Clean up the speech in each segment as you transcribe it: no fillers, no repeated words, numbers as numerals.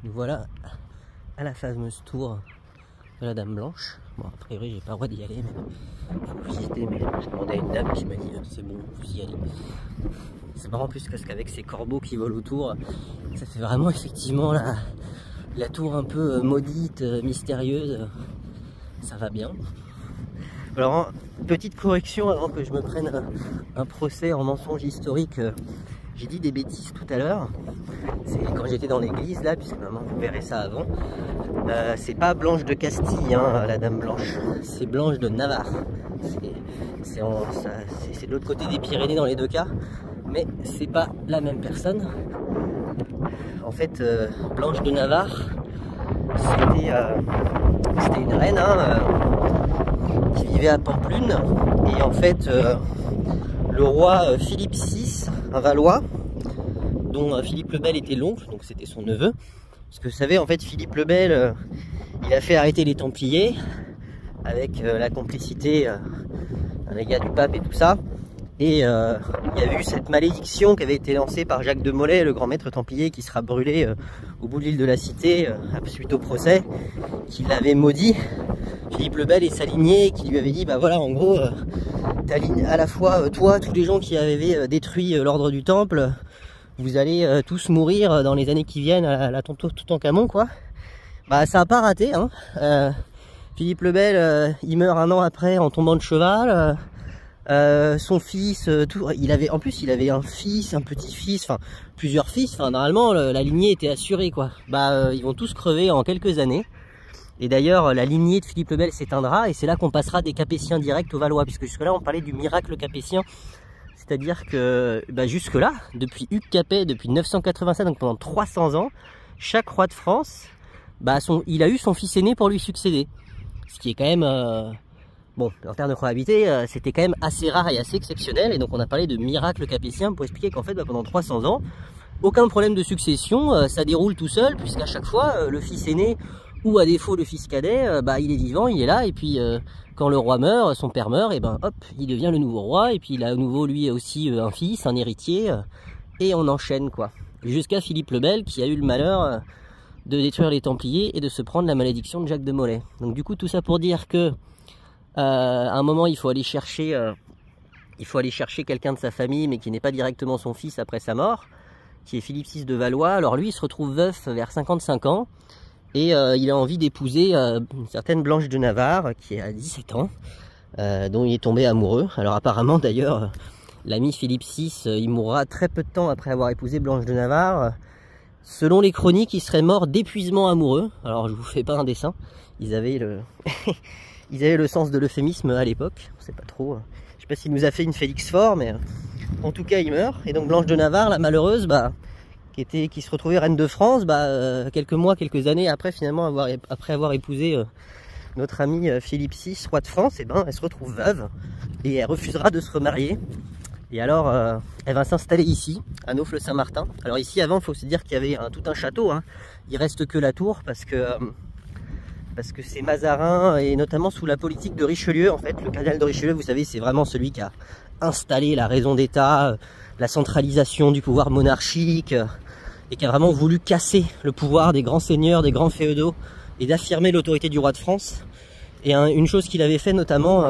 Nous voilà à la fameuse tour de la Dame Blanche. Bon, a priori, j'ai pas le droit d'y aller, mais faut visiter. Mais j'ai demandé à une dame qui m'a dit c'est bon, vous y allez. C'est marrant plus parce qu'avec ces corbeaux qui volent autour, ça fait vraiment effectivement la tour un peu maudite, mystérieuse. Ça va bien. Alors, petite correction avant que je me prenne un procès en mensonge historique. J'ai dit des bêtises tout à l'heure. C'est quand j'étais dans l'église là, puisque maman vous verrez ça avant. C'est pas Blanche de Castille, hein, la Dame Blanche. C'est Blanche de Navarre. C'est de l'autre côté des Pyrénées dans les deux cas, mais c'est pas la même personne. En fait, Blanche de Navarre, c'était une reine qui vivait à Pampelune, et en fait, le roi Philippe VI, un Valois, dont Philippe le Bel était l'oncle, donc c'était son neveu. Parce que vous savez, en fait, Philippe le Bel, il a fait arrêter les Templiers avec la complicité des gars du pape et tout ça. Et il y avait eu cette malédiction qui avait été lancée par Jacques de Molay, le grand maître templier, qui sera brûlé au bout de l'île de la Cité suite au procès, qui l'avait maudit, Philippe le Bel et sa lignée, qui lui avait dit, bah voilà, en gros, à la fois toi, tous les gens qui avaient détruit l'ordre du Temple, vous allez tous mourir dans les années qui viennent à la Toutankhamon, quoi. Bah ça a pas raté, hein. Philippe le Bel, il meurt un an après en tombant de cheval. Son fils, il avait un fils, un petit-fils, enfin plusieurs fils. Enfin normalement la lignée était assurée, quoi. Bah ils vont tous crever en quelques années. Et d'ailleurs la lignée de Philippe le Bel s'éteindra, et c'est là qu'on passera des Capétiens directs aux Valois, puisque jusque là on parlait du miracle capétien. C'est-à-dire que jusque là, depuis Hugues Capet, depuis 987, donc pendant 300 ans, chaque roi de France, il a eu son fils aîné pour lui succéder. Ce qui est quand même, bon, en termes de probabilité, c'était quand même assez rare et assez exceptionnel. Et donc on a parlé de miracle capétien pour expliquer qu'en fait, pendant 300 ans, aucun problème de succession, ça déroule tout seul, puisqu'à chaque fois, le fils aîné, ou à défaut le fils cadet, il est vivant, il est là, et puis quand le roi meurt, son père meurt, et hop, il devient le nouveau roi, et puis il a à nouveau lui aussi un fils, un héritier, et on enchaîne, quoi. Jusqu'à Philippe le Bel, qui a eu le malheur de détruire les Templiers et de se prendre la malédiction de Jacques de Molay. Donc du coup, tout ça pour dire que à un moment, il faut aller chercher quelqu'un de sa famille, mais qui n'est pas directement son fils après sa mort, qui est Philippe VI de Valois. Alors lui, il se retrouve veuf vers 55 ans, et il a envie d'épouser une certaine Blanche de Navarre, qui a 17 ans, dont il est tombé amoureux. Alors apparemment, d'ailleurs, l'ami Philippe VI, il mourra très peu de temps après avoir épousé Blanche de Navarre. Selon les chroniques, il serait mort d'épuisement amoureux. Alors je vous fais pas un dessin, ils avaient le sens de l'euphémisme à l'époque, on sait pas trop. Je sais pas s'il nous a fait une Félix Faure, mais en tout cas il meurt. Et donc Blanche de Navarre, la malheureuse, qui se retrouvait reine de France, quelques années après, finalement, après avoir épousé notre ami Philippe VI, roi de France, elle se retrouve veuve et elle refusera de se remarier. Et alors, elle va s'installer ici, à Naufle-Saint-Martin. Alors ici, avant, il faut se dire qu'il y avait tout un château, hein. Il reste que la tour, parce que c'est Mazarin, et notamment sous la politique de Richelieu, en fait. Le cardinal de Richelieu, vous savez, c'est vraiment celui qui a installé la raison d'État, la centralisation du pouvoir monarchique, et qui a vraiment voulu casser le pouvoir des grands seigneurs, des grands féodaux, et d'affirmer l'autorité du roi de France. Et une chose qu'il avait fait, notamment...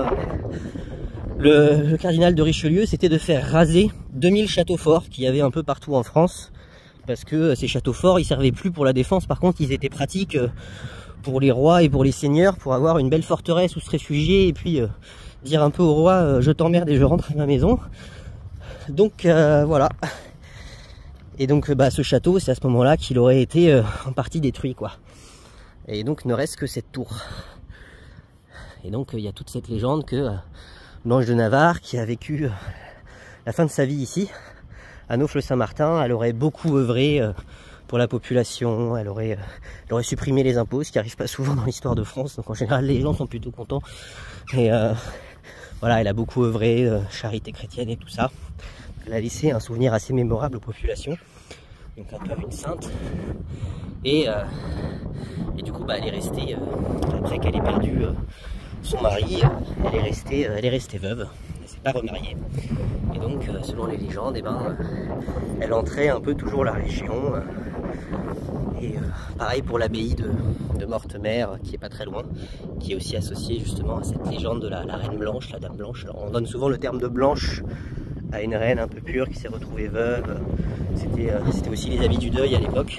Le cardinal de Richelieu, c'était de faire raser 2000 châteaux forts qu'il y avait un peu partout en France, parce que ces châteaux forts, ils servaient plus pour la défense. Par contre, ils étaient pratiques pour les rois et pour les seigneurs, pour avoir une belle forteresse où se réfugier, et puis dire un peu au roi, je t'emmerde et je rentre à ma maison. Donc voilà. Et donc ce château, c'est à ce moment-là qu'il aurait été en partie détruit, quoi. Et donc ne reste que cette tour. Et donc il y a toute cette légende que Blanche de Navarre, qui a vécu la fin de sa vie ici, à Naufle-Saint-Martin, elle aurait beaucoup œuvré pour la population, elle aurait supprimé les impôts, ce qui n'arrive pas souvent dans l'histoire de France, donc en général les gens sont plutôt contents. Et voilà, elle a beaucoup œuvré, charité chrétienne et tout ça. Elle a laissé un souvenir assez mémorable aux populations, donc un peu une sainte. Et du coup, elle est restée, après qu'elle ait perdu son mari, elle est restée veuve, elle s'est pas remariée. Et donc, selon les légendes, elle entrait un peu toujours la région Et pareil pour l'abbaye de Mortemer, qui est pas très loin, qui est aussi associée justement à cette légende de la reine blanche, la dame blanche. Alors, on donne souvent le terme de blanche à une reine un peu pure qui s'est retrouvée veuve. C'était aussi les habits du deuil à l'époque.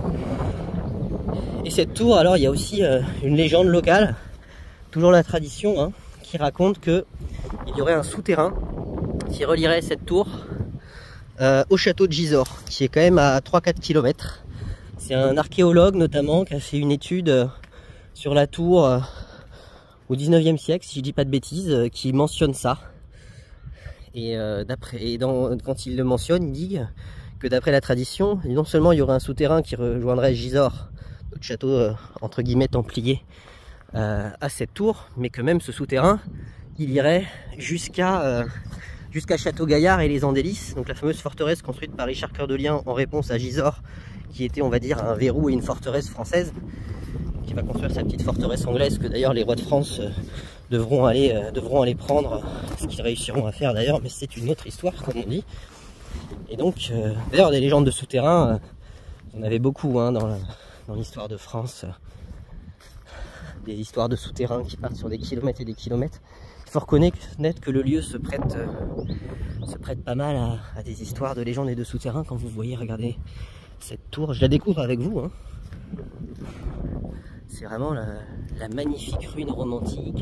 Et cette tour, alors il y a aussi une légende locale, toujours la tradition, hein, qui raconte qu'il y aurait un souterrain qui relierait cette tour au château de Gisors, qui est quand même à 3-4 km. C'est un archéologue notamment qui a fait une étude sur la tour au 19e siècle, si je dis pas de bêtises, qui mentionne ça. Et, quand il le mentionne, il dit que d'après la tradition, non seulement il y aurait un souterrain qui rejoindrait Gisors, notre château entre guillemets templier, à cette tour, mais que même ce souterrain, il irait jusqu'à Château-Gaillard et les Andelys, donc la fameuse forteresse construite par Richard Cœur de Lion en réponse à Gisors, qui était, on va dire, un verrou et une forteresse française, qui va construire sa petite forteresse anglaise, que d'ailleurs les rois de France devront aller prendre, ce qu'ils réussiront à faire d'ailleurs, mais c'est une autre histoire, comme on dit. Et donc, d'ailleurs, des légendes de souterrains, il y en avait beaucoup hein, dans l'histoire de France, des histoires de souterrains qui partent sur des kilomètres et des kilomètres. Il faut reconnaître que le lieu se prête pas mal à des histoires de légendes et de souterrains. Quand vous voyez, regardez cette tour, je la découvre avec vous. Hein. C'est vraiment la magnifique ruine romantique.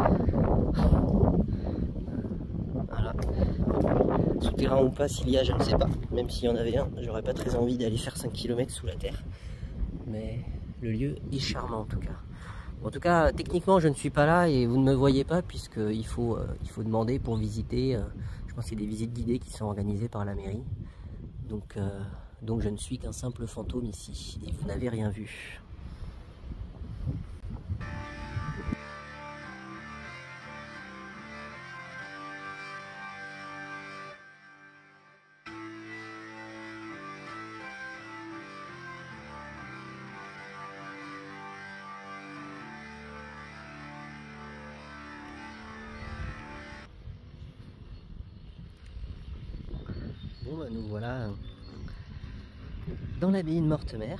Voilà. Souterrain ou pas, s'il y a, je ne sais pas. Même s'il y en avait un, j'aurais pas très envie d'aller faire 5 km sous la terre. Mais le lieu est charmant en tout cas. En tout cas, techniquement, je ne suis pas là et vous ne me voyez pas puisqu'il faut demander pour visiter. Je pense qu'il y a des visites guidées qui sont organisées par la mairie. Donc je ne suis qu'un simple fantôme ici et vous n'avez rien vu. Bon bah nous voilà dans l'abbaye de Mortemer,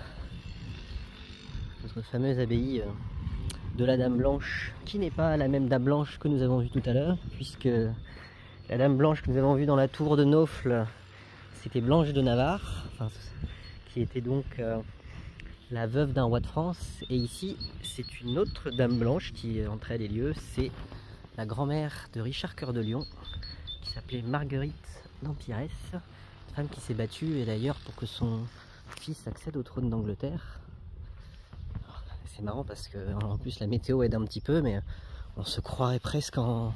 notre fameuse abbaye de la Dame Blanche, qui n'est pas la même Dame Blanche que nous avons vue tout à l'heure, puisque la Dame Blanche que nous avons vue dans la tour de Naufle, c'était Blanche de Navarre, enfin, qui était donc la veuve d'un roi de France, et ici c'est une autre Dame Blanche qui entrait les lieux, c'est la grand-mère de Richard Cœur de Lion, qui s'appelait Marguerite d'Empirès, une femme qui s'est battue et d'ailleurs pour que son fils accède au trône d'Angleterre. C'est marrant parce que en plus la météo aide un petit peu, mais on se croirait presque en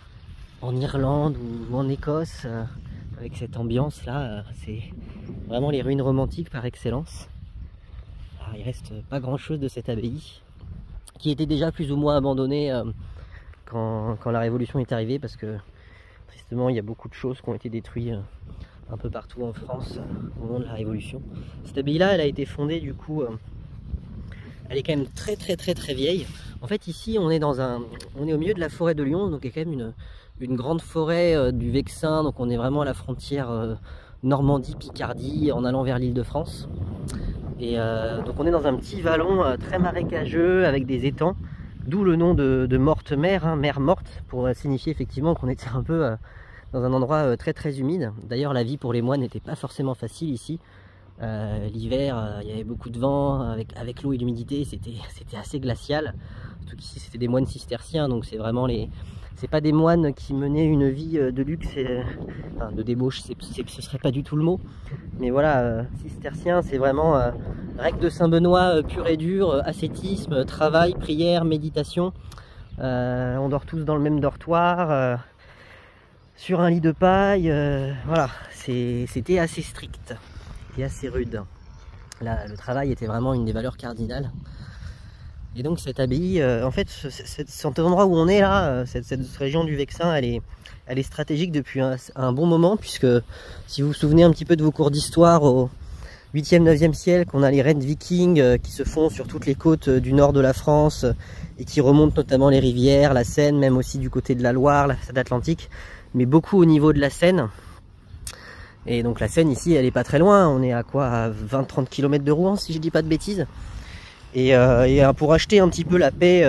Irlande ou en Écosse avec cette ambiance là. C'est vraiment les ruines romantiques par excellence. Alors, il reste pas grand chose de cette abbaye qui était déjà plus ou moins abandonnée quand la Révolution est arrivée, parce que tristement il y a beaucoup de choses qui ont été détruites un peu partout en France au moment de la Révolution. Cette abbaye là, elle a été fondée du coup, elle est quand même très vieille. En fait ici on est au milieu de la forêt de Lyon, donc il y a quand même une grande forêt du Vexin, donc on est vraiment à la frontière Normandie-Picardie en allant vers l'Île-de-France. Et donc on est dans un petit vallon très marécageux avec des étangs, d'où le nom de Mortemer, hein, mer morte, pour signifier effectivement qu'on était un peu dans un endroit très humide. D'ailleurs la vie pour les moines n'était pas forcément facile ici. L'hiver, il y avait beaucoup de vent, avec l'eau et l'humidité, c'était assez glacial. Surtout qu'ici c'était des moines cisterciens, donc c'est vraiment c'est pas des moines qui menaient une vie de luxe, enfin, de débauche, ce serait pas du tout le mot. Mais voilà, cistercien, c'est vraiment règle de Saint-Benoît pur et dur, ascétisme, travail, prière, méditation. On dort tous dans le même dortoir, sur un lit de paille. Voilà, c'était assez strict et assez rude. Là, le travail était vraiment une des valeurs cardinales. Et donc cette abbaye, en fait, cet endroit où on est là, cette région du Vexin, elle est stratégique depuis un bon moment, puisque si vous vous souvenez un petit peu de vos cours d'histoire au 8e, 9e siècle, on a les raids vikings qui se font sur toutes les côtes du nord de la France et qui remontent notamment les rivières, la Seine, même aussi du côté de la Loire, la façade atlantique, mais beaucoup au niveau de la Seine. Et donc la Seine ici, elle est pas très loin, on est à quoi, à 20-30 km de Rouen si je dis pas de bêtises. Et pour acheter un petit peu la paix,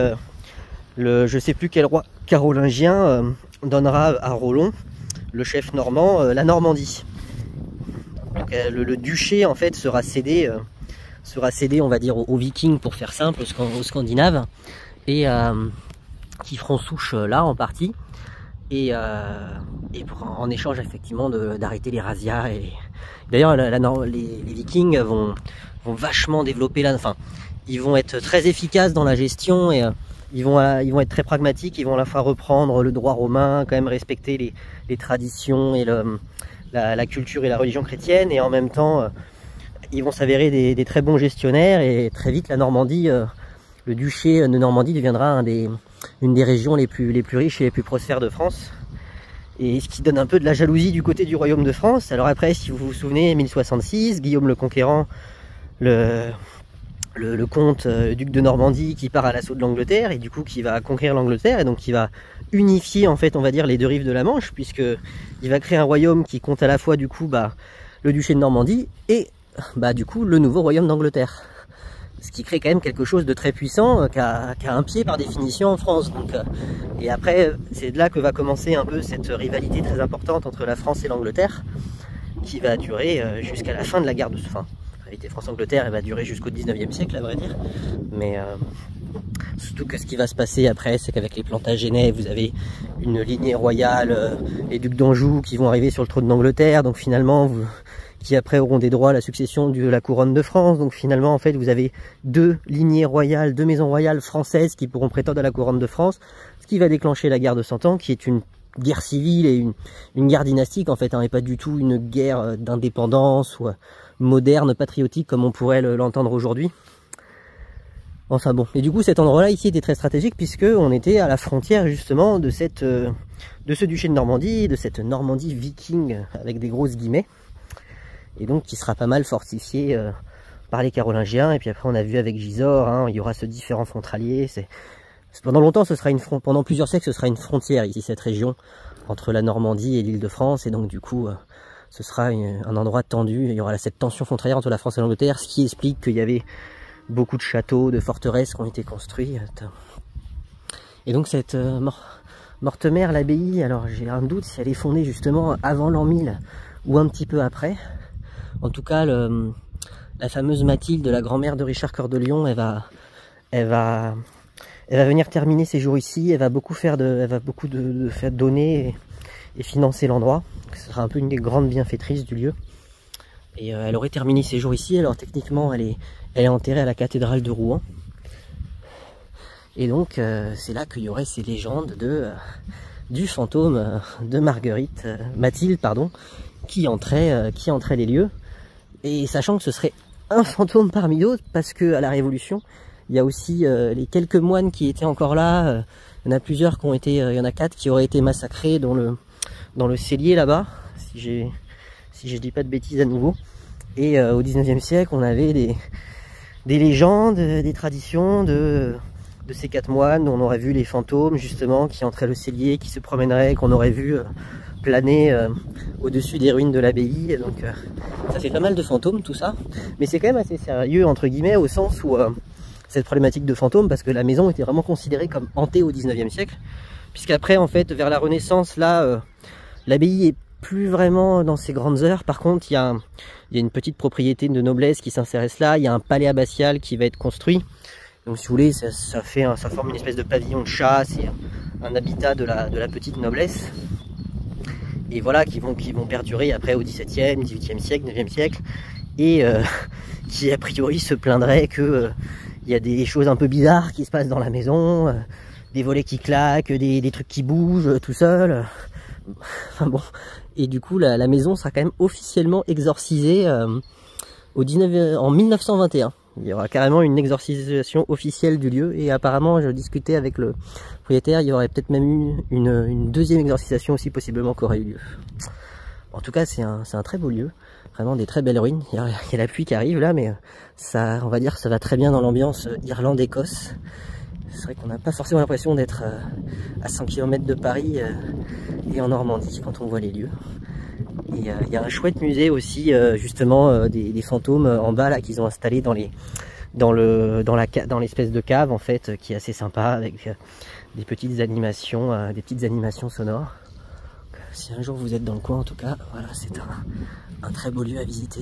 je sais plus quel roi carolingien donnera à Rollon, le chef normand, la Normandie. Donc, le duché en fait sera cédé on va dire aux Vikings, pour faire simple, aux Scandinaves, et qui feront souche là en partie, et en échange effectivement d'arrêter les razzias. Et d'ailleurs les Vikings vont vachement développer enfin ils vont être très efficaces dans la gestion, et ils vont être très pragmatiques. Ils vont à la fois reprendre le droit romain, quand même respecter les traditions et la culture et la religion chrétienne, et en même temps ils vont s'avérer des très bons gestionnaires, et très vite la Normandie, le duché de Normandie deviendra une des régions les plus riches et les plus prospères de France. Et ce qui donne un peu de la jalousie du côté du royaume de France. Alors après, si vous vous souvenez, 1066, Guillaume le Conquérant, le comte duc de Normandie, qui part à l'assaut de l'Angleterre, et du coup qui va conquérir l'Angleterre, et donc qui va unifier en fait, on va dire, les deux rives de la Manche, puisque il va créer un royaume qui compte à la fois du coup le duché de Normandie et du coup le nouveau royaume d'Angleterre. Ce qui crée quand même quelque chose de très puissant, qui a un pied par définition en France. Donc, et après, c'est de là que va commencer un peu cette rivalité très importante entre la France et l'Angleterre, qui va durer jusqu'à la fin de la guerre de fin. La rivalité France-Angleterre, elle va durer jusqu'au 19e siècle, à vrai dire. Mais surtout que ce qui va se passer après, c'est qu'avec les Plantagenets, vous avez une lignée royale, les ducs d'Anjou qui vont arriver sur le trône d'Angleterre. Donc finalement, qui après auront des droits à la succession de la couronne de France. Donc finalement, en fait, vous avez deux lignées royales, deux maisons royales françaises qui pourront prétendre à la couronne de France, ce qui va déclencher la guerre de 100 ans, qui est une guerre civile et une guerre dynastique en fait, et pas du tout une guerre d'indépendance ou moderne, patriotique, comme on pourrait l'entendre aujourd'hui. Enfin bon, et du coup cet endroit-là ici était très stratégique, puisque on était à la frontière justement de ce duché de Normandie, de cette Normandie viking avec des grosses guillemets, et donc qui sera pas mal fortifié par les Carolingiens. Et puis après on a vu avec Gisors, il y aura ce différent frontalier. Pendant longtemps, pendant plusieurs siècles, ce sera une frontière ici, cette région, entre la Normandie et l'Île-de-France, et donc du coup ce sera un endroit tendu. Il y aura cette tension frontalière entre la France et l'Angleterre, ce qui explique qu'il y avait beaucoup de châteaux, de forteresses qui ont été construits. Et donc cette Mortemer, l'abbaye, alors j'ai un doute si elle est fondée justement avant l'an 1000 ou un petit peu après. En tout cas, la fameuse Mathilde, la grand-mère de Richard Cœur de Lion, elle va venir terminer ses jours ici. Elle va beaucoup faire donner et financer l'endroit. Ce sera un peu une des grandes bienfaitrices du lieu. Et elle aurait terminé ses jours ici. Alors techniquement, elle est enterrée à la cathédrale de Rouen. Et donc, c'est là qu'il y aurait ces légendes du fantôme de Mathilde, qui entrait les lieux. Et sachant que ce serait un fantôme parmi d'autres, parce que à la Révolution, il y a aussi les quelques moines qui étaient encore là. Il y en a plusieurs qui ont été, il y en a 4 qui auraient été massacrés dans le cellier là-bas, si je dis pas de bêtises à nouveau. Et au 19e siècle, on avait des légendes, des traditions de ces 4 moines. On aurait vu les fantômes justement qui entraient le cellier, qui se promèneraient, qu'on aurait vu planer au-dessus des ruines de l'abbaye. Donc ça fait pas mal de fantômes tout ça, mais c'est quand même assez sérieux entre guillemets, au sens où cette problématique de fantômes, parce que la maison était vraiment considérée comme hantée au 19e siècle, puisqu'après en fait vers la Renaissance là, l'abbaye est plus vraiment dans ses grandes heures. Par contre il y a une petite propriété de noblesse qui s'insère là, il y a un palais abbatial qui va être construit. Donc si vous voulez, ça forme une espèce de pavillon de chasse et un habitat de la petite noblesse. Et voilà, qui vont perdurer après au 17e, 18e siècle, 9e siècle, et qui a priori se plaindrait que il y a des choses un peu bizarres qui se passent dans la maison, des volets qui claquent, des trucs qui bougent tout seul. Enfin bon, et du coup la maison sera quand même officiellement exorcisée en 1921. Il y aura carrément une exorcisation officielle du lieu, et apparemment je discutais avec le propriétaire, il y aurait peut-être même eu une deuxième exorcisation aussi possiblement qui aurait eu lieu. En tout cas c'est un très beau lieu, vraiment des très belles ruines. Il y a la pluie qui arrive là, mais ça, on va dire, ça va très bien dans l'ambiance Irlande-Écosse. C'est vrai qu'on n'a pas forcément l'impression d'être à 100 km de Paris et en Normandie quand on voit les lieux. Et il y a un chouette musée aussi, justement, des fantômes en bas là qu'ils ont installé dans l'espèce de cave en fait, qui est assez sympa avec des petites animations sonores. Si un jour vous êtes dans le coin, en tout cas, voilà, c'est un très beau lieu à visiter.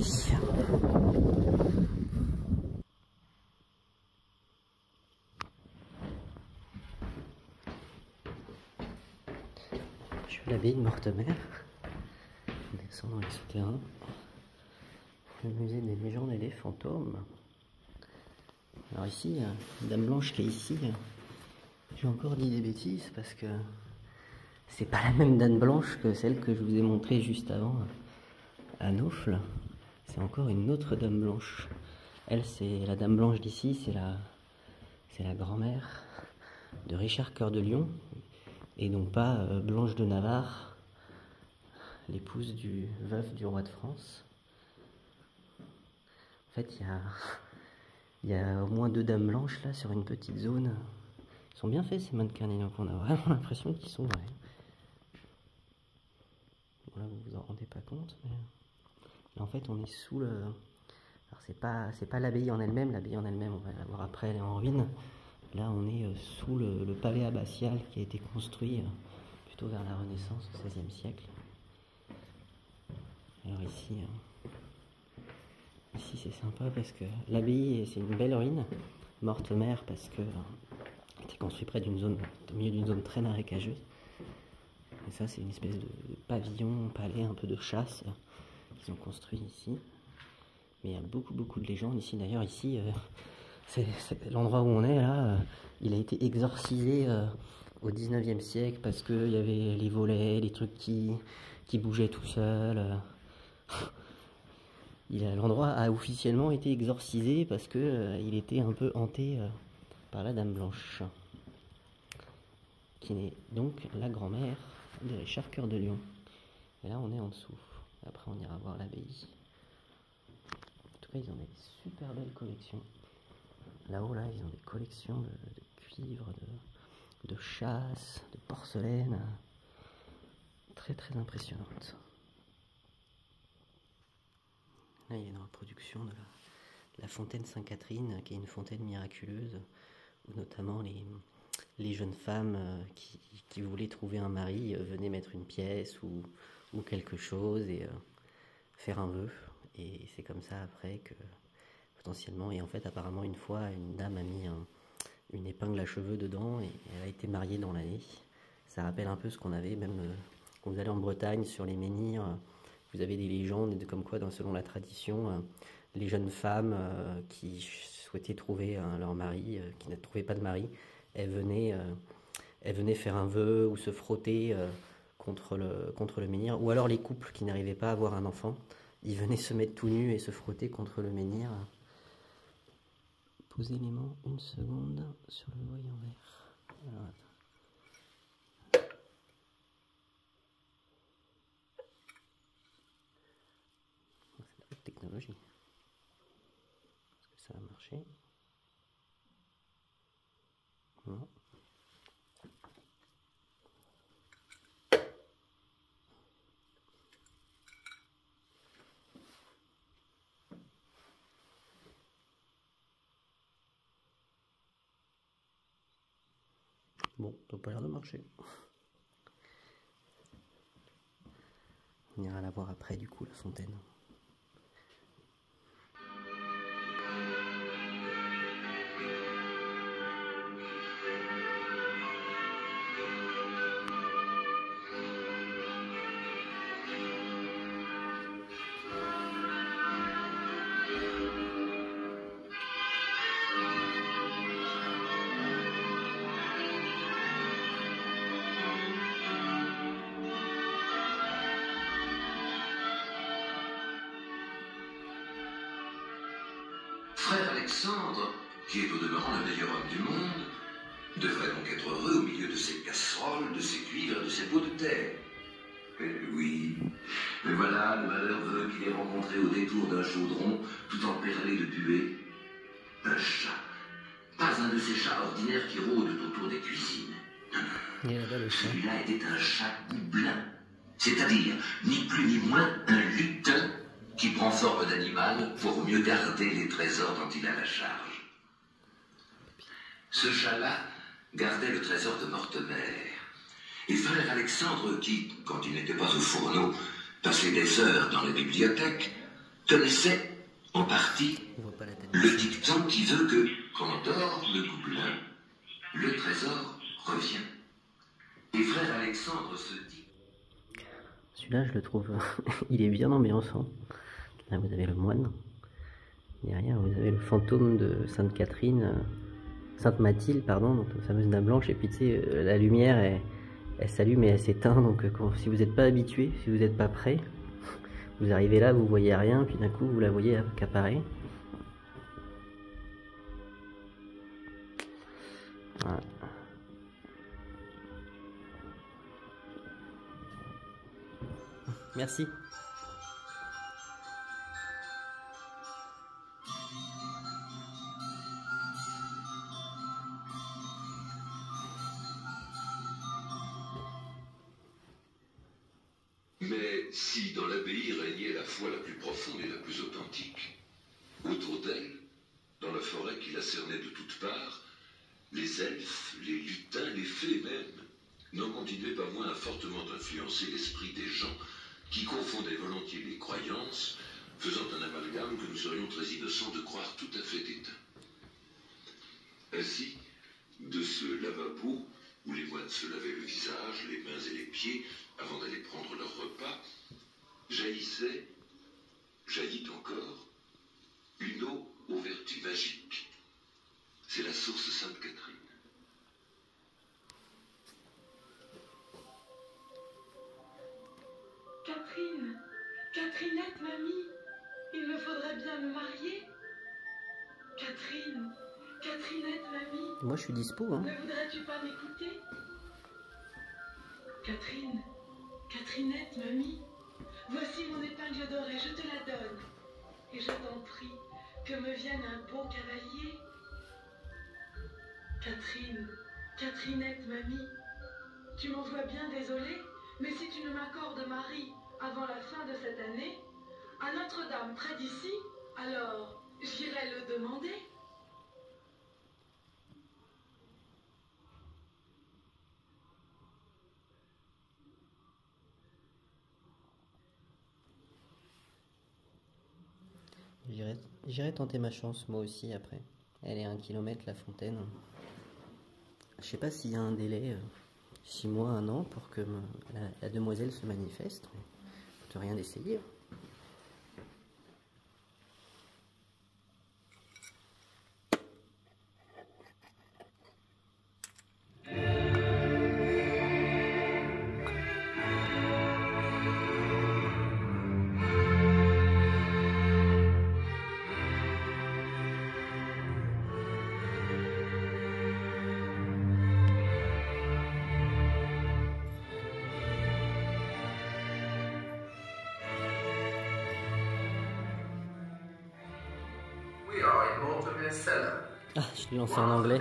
Je suis à l'abbaye de Mortemer. On descend dans les souterrains. Le musée des légendes et des fantômes. Alors ici, Dame Blanche qui est ici, j'ai encore dit des bêtises parce que c'est pas la même Dame Blanche que celle que je vous ai montrée juste avant à Naufle. C'est encore une autre Dame Blanche. Elle, c'est la Dame Blanche d'ici, c'est la grand-mère de Richard Cœur de Lion, et non pas Blanche de Navarre, l'épouse du veuf du roi de France. En fait, il y a au moins 2 Dames Blanches là sur une petite zone. Ils sont bien faits ces mannequins, donc on a vraiment l'impression qu'ils sont vrais. Voilà, vous vous en rendez pas compte, mais là, en fait on est sous le... Alors c'est pas l'abbaye en elle-même, on va la voir après, elle est en ruine. Là on est sous le palais abbatial qui a été construit plutôt vers la Renaissance au XVIe siècle. Alors ici c'est sympa parce que l'abbaye c'est une belle ruine, Mortemer parce que était construit près d'une zone, au milieu d'une zone très marécageuse. Et ça c'est une espèce de pavillon, palais un peu de chasse qu'ils ont construit ici. Mais il y a beaucoup de légendes ici. D'ailleurs ici, c'est l'endroit où on est là, il a été exorcisé au 19e siècle parce qu'il y avait les volets, les trucs qui bougeaient tout seuls. L'endroit a officiellement été exorcisé parce que il était un peu hanté par la Dame Blanche, qui est donc la grand-mère de Richard Cœur de Lion. Et là on est en dessous. Après on ira voir l'abbaye. En tout cas ils ont des super belles collections. Là-haut là ils ont des collections de cuivre, de chasse, de porcelaine. Très impressionnantes. Là il y a une reproduction de la fontaine Sainte-Catherine, qui est une fontaine miraculeuse, où notamment les jeunes femmes qui voulaient trouver un mari venaient mettre une pièce ou quelque chose et faire un vœu. Et c'est comme ça après que potentiellement, et en fait apparemment une fois une dame a mis une épingle à cheveux dedans et elle a été mariée dans l'année. Ça rappelle un peu ce qu'on avait même quand vous allez en Bretagne sur les menhirs. Vous avez des légendes comme quoi, selon la tradition, les jeunes femmes qui souhaitaient trouver leur mari, qui ne trouvaient pas de mari, elles venaient faire un vœu ou se frotter contre le menhir. Ou alors les couples qui n'arrivaient pas à avoir un enfant, ils venaient se mettre tout nus et se frotter contre le menhir. Posez l'aimant une seconde sur le voyant vert. Alors, attends. Technologie. Est-ce que ça a marché? Non. Bon, ça n'a pas l'air de marcher. On ira la voir après du coup, la fontaine. Frère Alexandre, qui est au demeurant le meilleur homme du monde, devrait donc être heureux au milieu de ses casseroles, de ses cuivres et de ses pots de terre. Oui, mais voilà, le malheur veut qu'il ait rencontré au détour d'un chaudron, tout emperlé de buée, un chat. Pas un de ces chats ordinaires qui rôdent autour des cuisines. Celui-là était un chat goublin, c'est-à-dire ni plus ni moins un lutin qui prend forme d'animal pour mieux garder les trésors dont il a la charge. Ce chat-là gardait le trésor de Mortemer. Et frère Alexandre, qui, quand il n'était pas au fourneau, passait des heures dans la bibliothèque, connaissait en partie le dicton qui veut que, quand dort le gobelin, le trésor revient. Et frère Alexandre se dit... Celui-là, je le trouve, il est bien ambiançant. Là, vous avez le moine. Derrière, vous avez le fantôme de Sainte Catherine, Sainte Mathilde, pardon, donc la fameuse Dame Blanche. Et puis, tu sais, la lumière, elle s'allume et elle s'éteint. Donc, si vous n'êtes pas habitué, si vous n'êtes pas prêt, vous arrivez là, vous voyez rien, puis d'un coup, vous la voyez qui apparaît. Voilà. Merci. Mais si dans l'abbaye régnait la foi la plus profonde et la plus authentique, autour d'elle, dans la forêt qui la cernait de toutes parts, les elfes, les lutins, les fées même, n'en continuaient pas moins à fortement influencer l'esprit des gens qui confondaient volontiers les croyances, faisant un amalgame que nous serions très innocents de croire tout à fait éteint. Ainsi, de ce lavabo, où les moines se lavaient le visage, les mains et les pieds avant d'aller prendre leur repas, jaillit encore, une eau aux vertus magiques. C'est la source Sainte-Catherine. Catherinette, mamie, il me faudrait bien me marier. Catherinette, mamie. Moi, je suis dispo, hein. Ne voudrais-tu pas m'écouter? Catherinette, mamie, voici mon épingle dorée, je te la donne. Et je t'en prie, que me vienne un beau cavalier. Catherinette, mamie, tu m'en vois bien désolée, mais si tu ne m'accordes mari avant la fin de cette année, à Notre-Dame près d'ici, alors j'irai le demander. J'irai tenter ma chance, moi aussi, après. Elle est à 1 kilomètre, la fontaine. Je sais pas s'il y a un délai, 6 mois, 1 an, pour que la demoiselle se manifeste. Ça coûte rien d'essayer. Ah, je l'ai lancé en anglais.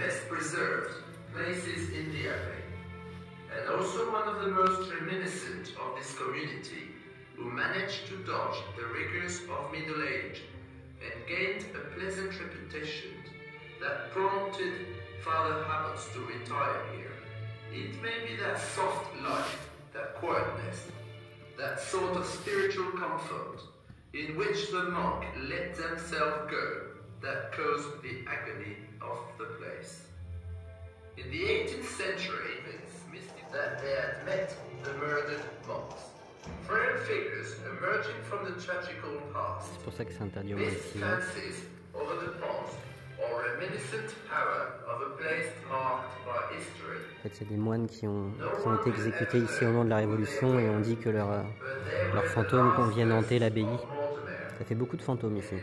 And also one of the most reminiscent of this community, who managed to dodge the rigors of middle age and gained a pleasant reputation that prompted Father Habbots to retire here. It may be that soft life, that quietness, that sort of spiritual comfort in which the monk let themselves go, that caused the agony of the place. In the 18th century, it's mystic that they had met the murdered monks. Frail figures emerging from the tragical past. C'est pour ça que c'est interdit au moins ici. Fancies over the past or reminiscent power of a place marked by history. En fait, c'est des moines qui ont été exécutés ici au nom de la Révolution et on dit que leurs fantômes viennent hanter l'abbaye. Ça fait beaucoup de fantômes ici.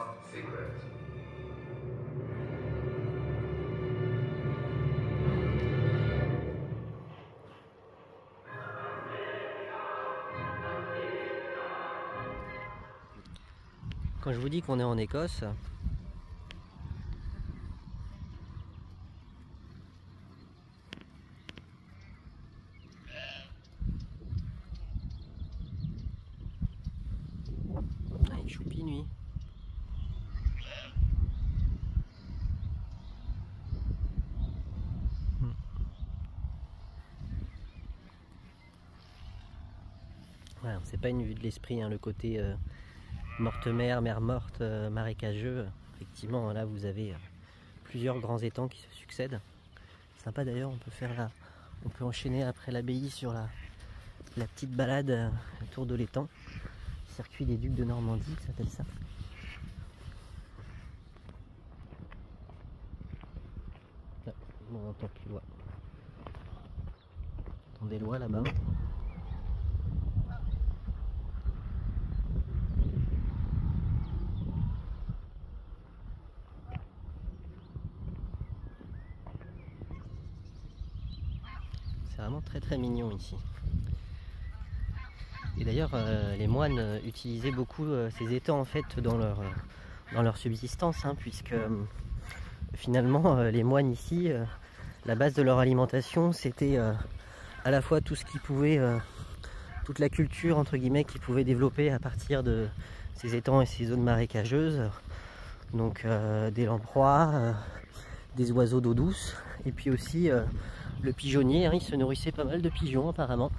Quand je vous dis qu'on est en Écosse, nuit. Ouais, c'est pas une vue de l'esprit, hein, le côté morte mer, mer morte, marécageux. Effectivement, là vous avez plusieurs grands étangs qui se succèdent. Sympa d'ailleurs, on peut enchaîner après l'abbaye sur la petite balade autour de l'étang. Circuit des Ducs de Normandie, ça s'appelle ça. Là, on entend plus loin. On entend des lois là-bas. C'est vraiment très très mignon ici. Et d'ailleurs, les moines utilisaient beaucoup ces étangs en fait dans leur subsistance, hein, puisque finalement les moines ici, la base de leur alimentation, c'était à la fois tout ce qu'ils pouvaient, toute la culture entre guillemets qu'ils pouvaient développer à partir de ces étangs et ces zones marécageuses, donc des lamproies, des oiseaux d'eau douce, et puis aussi le pigeonnier, hein, il se nourrissait pas mal de pigeons apparemment.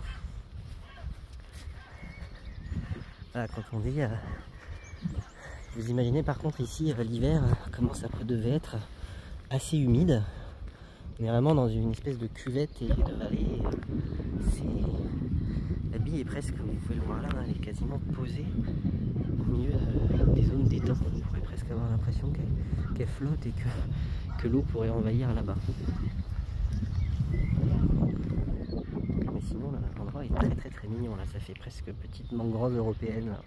Voilà, quand on dit, vous imaginez par contre ici l'hiver comment ça devait être assez humide. On est vraiment dans une espèce de cuvette et de vallée. La bille est presque, vous pouvez le voir là, elle est quasiment posée au milieu des zones d'étang. On pourrait presque avoir l'impression qu'elle flotte et que l'eau pourrait envahir là-bas. Mais sinon l'endroit est très très très mignon là, ça fait presque petite mangrove européenne là.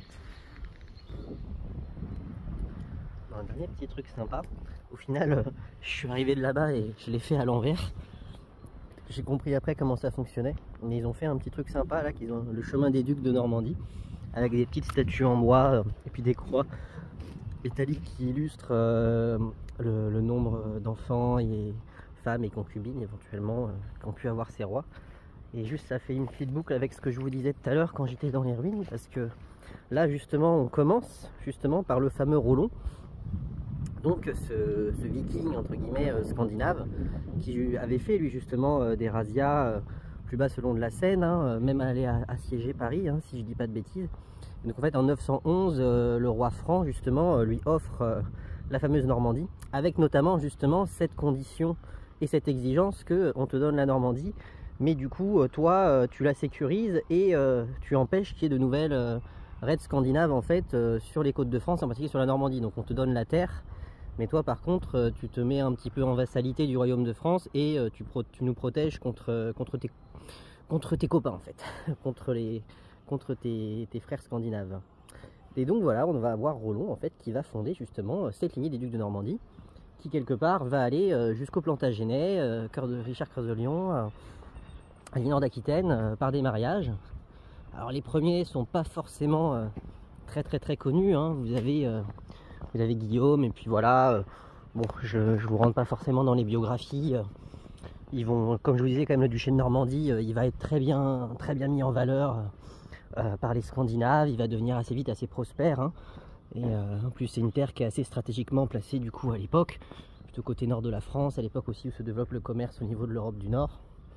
Bon, un dernier petit truc sympa, au final je suis arrivé de là-bas et je l'ai fait à l'envers. J'ai compris après comment ça fonctionnait, mais ils ont fait un petit truc sympa là, qu'ils ont le chemin des Ducs de Normandie avec des petites statues en bois et puis des croix métalliques qui illustrent le nombre d'enfants et femmes et concubines éventuellement qu'ont pu avoir ces rois. Et juste ça fait une petite boucle avec ce que je vous disais tout à l'heure quand j'étais dans les ruines, parce que là justement on commence justement par le fameux Rollon, donc ce viking entre guillemets scandinave qui avait fait lui justement des razzias plus bas selon de la Seine, hein, même aller assiéger Paris, hein, si je dis pas de bêtises. Et donc en fait en 911 le roi Franc justement lui offre la fameuse Normandie, avec notamment justement cette condition et cette exigence que on te donne la Normandie, mais du coup toi tu la sécurises et tu empêches qu'il y ait de nouvelles raids scandinaves en fait sur les côtes de France, en particulier sur la Normandie. Donc on te donne la terre, mais toi par contre tu te mets un petit peu en vassalité du royaume de France et tu nous protèges contre tes copains en fait, contre tes frères scandinaves. Et donc voilà, on va avoir Rollon en fait qui va fonder justement cette lignée des Ducs de Normandie, qui quelque part va aller jusqu'au Plantagenet, cœur de Richard Cœur de Lion, à Linor d'Aquitaine, par des mariages. Alors les premiers sont pas forcément très connus, hein. Vous avez Guillaume, et puis voilà, bon, je vous rentre pas forcément dans les biographies. Ils vont, comme je vous disais, quand même le duché de Normandie, il va être très bien mis en valeur par les Scandinaves. Il va devenir assez vite assez prospère, hein. Et en plus c'est une terre qui est assez stratégiquement placée du coup à l'époque, plutôt côté nord de la France, à l'époque aussi où se développe le commerce au niveau de l'Europe du Nord.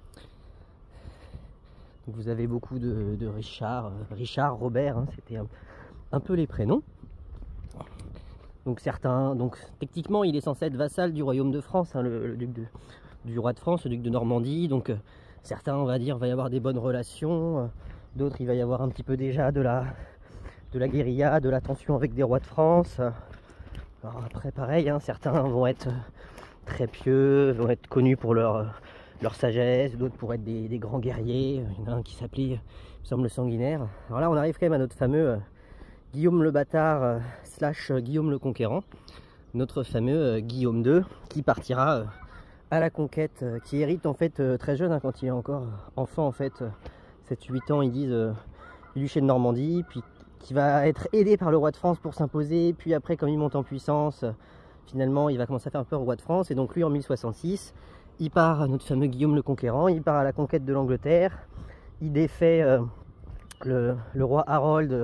Donc vous avez beaucoup de Richard, Robert, hein, c'était un peu les prénoms. Donc certains, donc techniquement il est censé être vassal du royaume de France, hein, le duc du roi de France, le duc de Normandie. Donc certains, on va dire, va y avoir des bonnes relations, d'autres il va y avoir un petit peu déjà de la guérilla, de la tension avec des rois de France. Alors après pareil, hein, certains vont être très pieux, vont être connus pour leur sagesse, d'autres pour être des grands guerriers. Il y en a un qui s'appelait, il me semble, le Sanguinaire. Alors là on arrive quand même à notre fameux Guillaume le Bâtard / Guillaume le Conquérant, notre fameux Guillaume II qui partira à la conquête, qui hérite en fait très jeune, hein, quand il est encore enfant en fait, 7-8 ans ils disent, du duché de Normandie, puis qui va être aidé par le roi de France pour s'imposer, puis après comme il monte en puissance, finalement il va commencer à faire peur au roi de France, et donc lui en 1066, il part, notre fameux Guillaume le Conquérant, il part à la conquête de l'Angleterre, il défait le roi Harold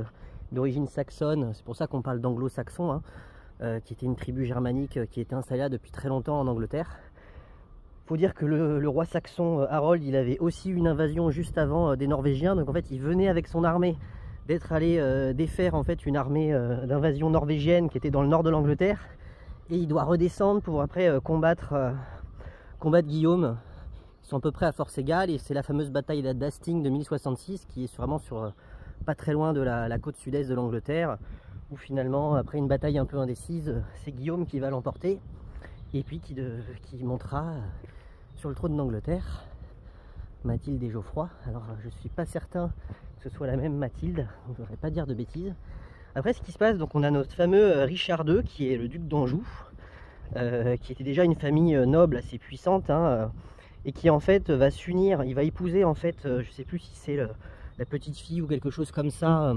d'origine saxonne, c'est pour ça qu'on parle d'anglo-saxon, hein, qui était une tribu germanique qui était installée là depuis très longtemps en Angleterre. Faut dire que le roi saxon Harold, il avait aussi eu une invasion juste avant des Norvégiens, donc en fait il venait avec son armée d'être allé défaire en fait une armée d'invasion norvégienne qui était dans le nord de l'Angleterre, et il doit redescendre pour après combattre Guillaume. Ils sont à peu près à force égale, et c'est la fameuse bataille d'Hastings de 1066 qui est vraiment sur pas très loin de la côte sud-est de l'Angleterre, où finalement après une bataille un peu indécise, c'est Guillaume qui va l'emporter et puis qui montera sur le trône d'Angleterre Mathilde et Geoffroy. Alors je suis pas certain que ce soit la même Mathilde, je ne voudrais pas dire de bêtises. Après, ce qui se passe, donc on a notre fameux Richard II qui est le duc d'Anjou, qui était déjà une famille noble assez puissante, hein, et qui en fait va s'unir, il va épouser en fait, je sais plus si c'est la petite fille ou quelque chose comme ça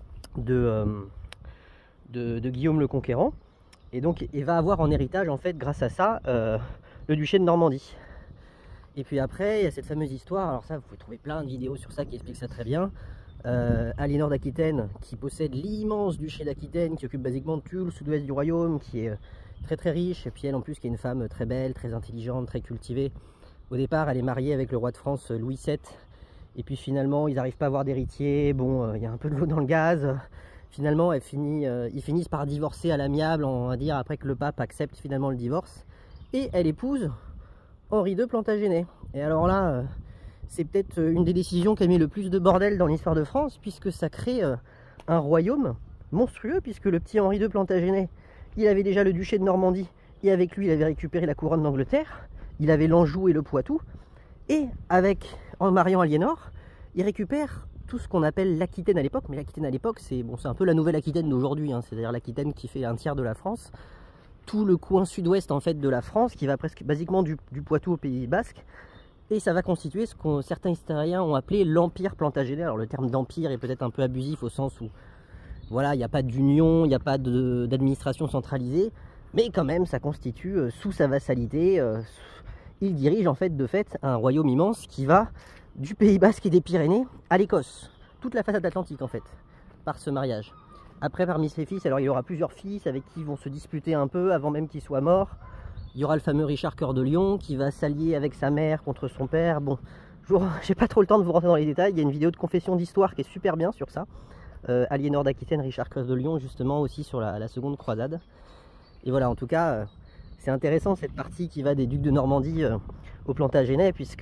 de Guillaume le Conquérant, et donc il va avoir en héritage en fait grâce à ça le duché de Normandie. Et puis après il y a cette fameuse histoire, alors ça vous pouvez trouver plein de vidéos sur ça qui expliquent ça très bien. Aliénor d'Aquitaine qui possède l'immense duché d'Aquitaine, qui occupe basiquement tout le sud-ouest du royaume, qui est très très riche, et puis elle en plus qui est une femme très belle, très intelligente, très cultivée. Au départ elle est mariée avec le roi de France Louis VII, et puis finalement ils n'arrivent pas à avoir d'héritier, bon il y a un peu de l'eau dans le gaz, finalement ils finissent par divorcer à l'amiable, on va dire, après que le pape accepte finalement le divorce, et elle épouse Henri II Plantagenet. Et alors là, c'est peut-être une des décisions qui a mis le plus de bordel dans l'histoire de France, puisque ça crée un royaume monstrueux, puisque le petit Henri II Plantagenet, il avait déjà le duché de Normandie, et avec lui il avait récupéré la couronne d'Angleterre, il avait l'Anjou et le Poitou, et en mariant Aliénor, il récupère tout ce qu'on appelle l'Aquitaine à l'époque, mais l'Aquitaine à l'époque c'est un peu la nouvelle Aquitaine d'aujourd'hui, hein, c'est-à-dire l'Aquitaine qui fait un tiers de la France, tout le coin sud-ouest en fait de la France, qui va presque basiquement du Poitou au Pays Basque, et ça va constituer ce que certains historiens ont appelé l'Empire Plantagenet. Alors le terme d'empire est peut-être un peu abusif au sens où voilà, il n'y a pas d'union, il n'y a pas d'administration centralisée, mais quand même ça constitue sous sa vassalité, il dirige en fait de fait un royaume immense qui va du Pays Basque et des Pyrénées à l'Écosse, toute la façade atlantique en fait, par ce mariage. Après, parmi ses fils, alors il y aura plusieurs fils avec qui ils vont se disputer un peu avant même qu'il soit mort. Il y aura le fameux Richard Cœur de Lion qui va s'allier avec sa mère contre son père. Bon, j'ai pas trop le temps de vous rentrer dans les détails. Il y a une vidéo de confession d'histoire qui est super bien sur ça. Aliénor d'Aquitaine, Richard Cœur de Lion, justement aussi sur la seconde croisade. Et voilà, en tout cas, c'est intéressant cette partie qui va des ducs de Normandie aux Plantagenets, puisque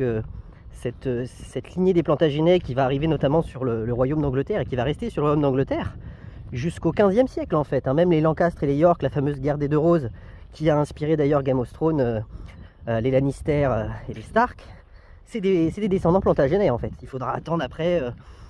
cette lignée des Plantagenets qui va arriver notamment sur le royaume d'Angleterre et qui va rester sur le royaume d'Angleterre jusqu'au 15e siècle en fait, hein. Même les Lancastre et les York, la fameuse guerre des deux roses qui a inspiré d'ailleurs Game of Thrones, les Lannister et les Stark, c'est des descendants Plantagenets en fait. Il faudra attendre après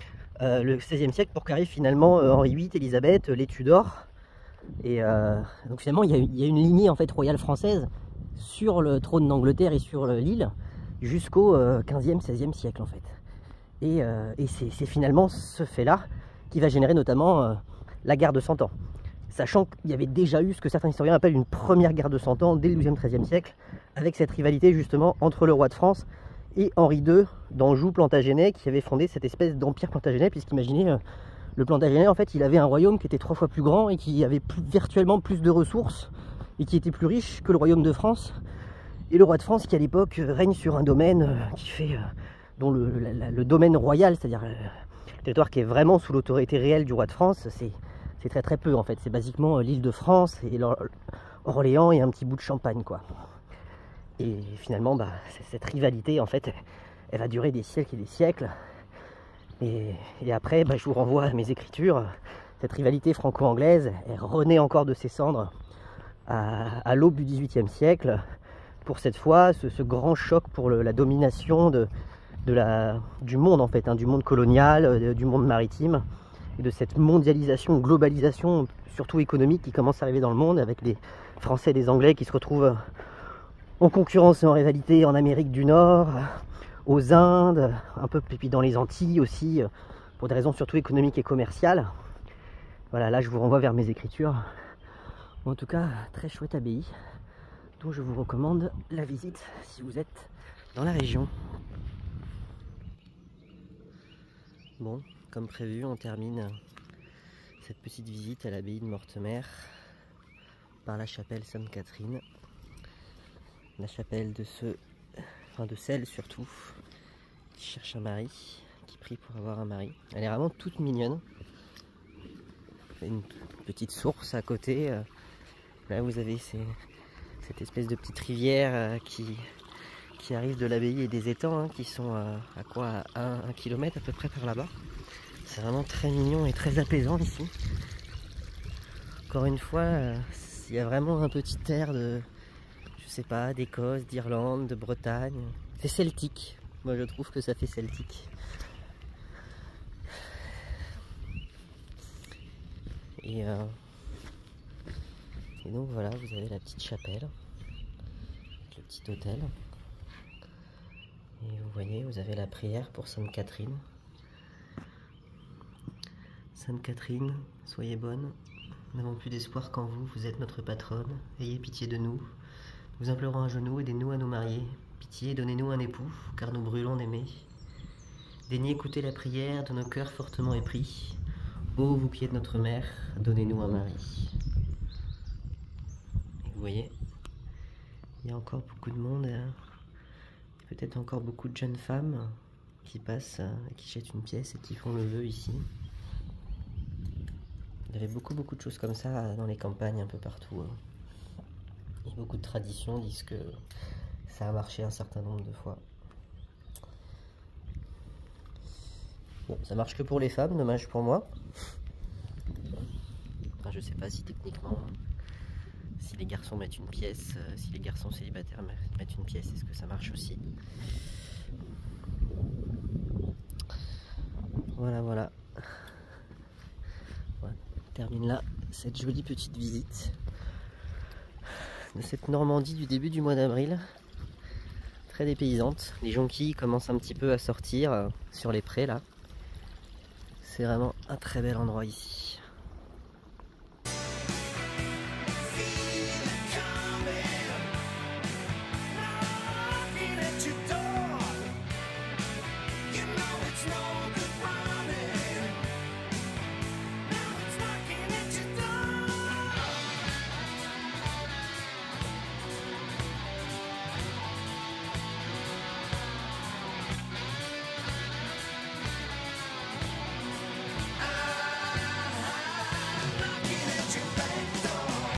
le 16e siècle pour qu'arrive finalement Henri VIII, Élisabeth, les Tudors, et donc finalement il y a une lignée en fait royale française sur le trône d'Angleterre et sur l'île jusqu'au 15e, 16e siècle en fait. Et c'est finalement ce fait là qui va générer notamment la guerre de 100 ans. Sachant qu'il y avait déjà eu ce que certains historiens appellent une première guerre de 100 ans dès le 12e, 13e siècle, avec cette rivalité justement entre le roi de France et Henri II d'Anjou Plantagenet, qui avait fondé cette espèce d'empire Plantagenet, puisqu'imaginez, le Plantagenet en fait il avait un royaume qui était 3 fois plus grand et qui avait virtuellement plus de ressources et qui était plus riche que le royaume de France. Et le roi de France qui à l'époque règne sur un domaine dont le domaine royal, c'est-à-dire le territoire qui est vraiment sous l'autorité réelle du roi de France, c'est très très peu en fait. C'est basiquement l'île de France et Orléans et un petit bout de Champagne quoi. Et finalement cette rivalité en fait elle va durer des siècles et des siècles. Et après je vous renvoie à mes écritures. Cette rivalité franco-anglaise elle renaît encore de ses cendres à l'aube du XVIIIe siècle, pour cette fois ce grand choc pour la domination du monde en fait, hein, du monde colonial, du monde maritime, et de cette mondialisation, globalisation, surtout économique, qui commence à arriver dans le monde, avec les Français et les Anglais qui se retrouvent en concurrence et en rivalité en Amérique du Nord, aux Indes, un peu, et puis dans les Antilles aussi, pour des raisons surtout économiques et commerciales. Voilà, là je vous renvoie vers mes écritures. En tout cas, très chouette abbaye, dont je vous recommande la visite si vous êtes dans la région. Bon, comme prévu, on termine cette petite visite à l'abbaye de Mortemer par la chapelle Sainte-Catherine. La chapelle de celle surtout, qui cherche un mari, qui prie pour avoir un mari. Elle est vraiment toute mignonne. Il y a une petite source à côté. Là vous avez cette espèce de petite rivière qui arrive de l'abbaye et des étangs qui sont à quoi, à 1 km à peu près par là-bas. C'est vraiment très mignon et très apaisant ici. Encore une fois, il y a vraiment un petit air de, je sais pas, d'Écosse, d'Irlande, de Bretagne. C'est celtique. Moi je trouve que ça fait celtique. Et donc voilà, vous avez la petite chapelle, le petit hôtel. Et vous voyez, vous avez la prière pour Sainte Catherine. Sainte Catherine, soyez bonne. Nous n'avons plus d'espoir qu'en vous, vous êtes notre patronne. Ayez pitié de nous. Nous implorons à genoux, aidez-nous à nous marier. Pitié, donnez-nous un époux, car nous brûlons d'aimer. Daignez écouter la prière de nos cœurs fortement épris. Ô vous qui êtes notre mère, donnez-nous un mari. Et vous voyez, il y a encore beaucoup de monde, peut-être encore beaucoup de jeunes femmes qui passent, qui jettent une pièce et qui font le vœu ici. Il y avait beaucoup de choses comme ça dans les campagnes un peu partout. Et beaucoup de traditions disent que ça a marché un certain nombre de fois. Bon, ça marche que pour les femmes, dommage pour moi. Enfin, je sais pas si techniquement, si les garçons mettent une pièce, si les garçons célibataires mettent une pièce, est-ce que ça marche aussi? Voilà. Voilà, on termine là cette jolie petite visite de cette Normandie du début du mois d'avril. Très dépaysante. Les jonquilles commencent un petit peu à sortir sur les prés là. C'est vraiment un très bel endroit ici.